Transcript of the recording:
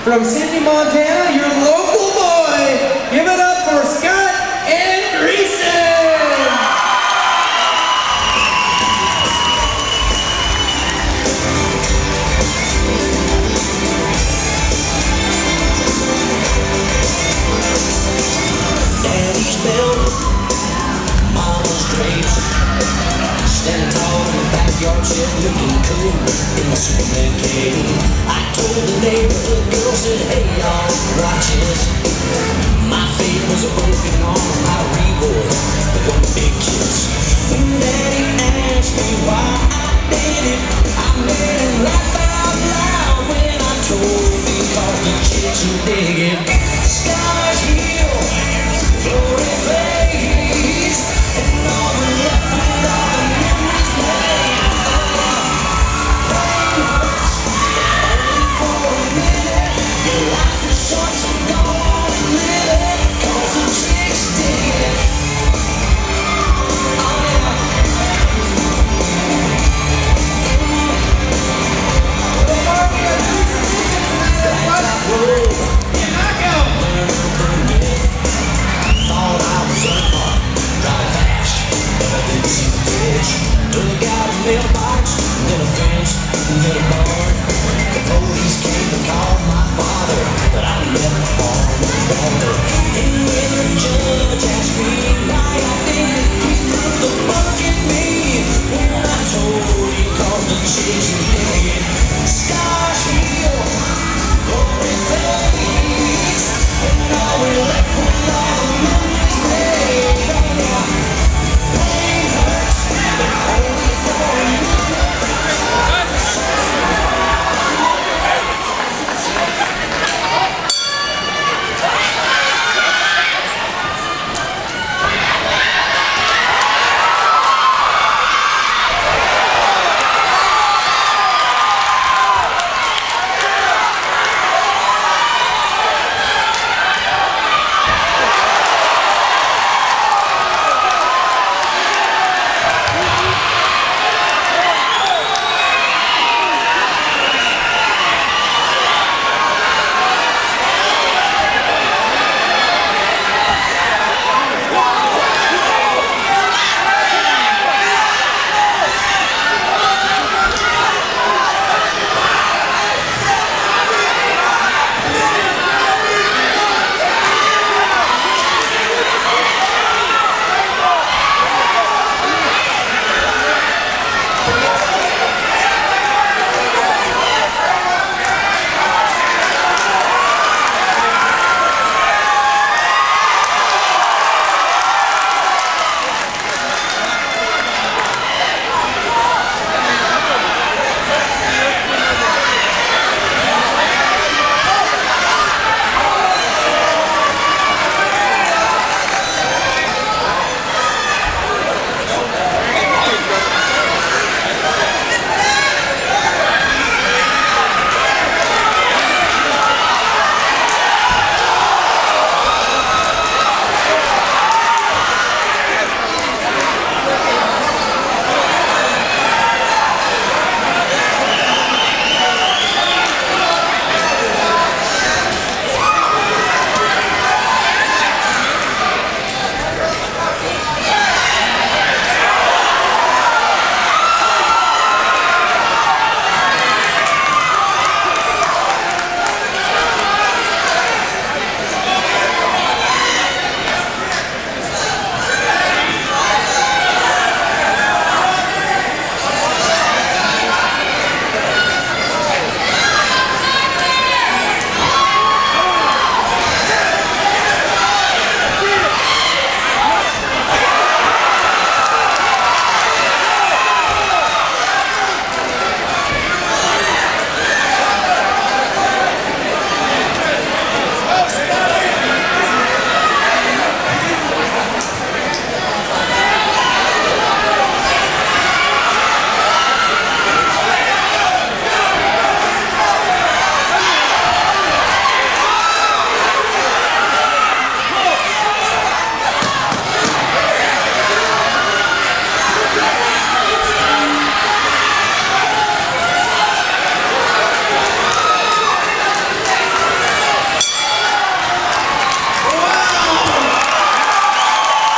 from Sidney, Montana, your local boy. Give it up for Scott Andreasen. Daddy's built, mama's draped, standing tall in the backyard shed, looking cool in the swimming cave. I told the neighborhood girl, said, hey y'all, watch this. My fate was a broken arm, my reward, one big kiss. When Daddy asked me why I did it, I made him laugh out loud when I told him because the kids who dig it.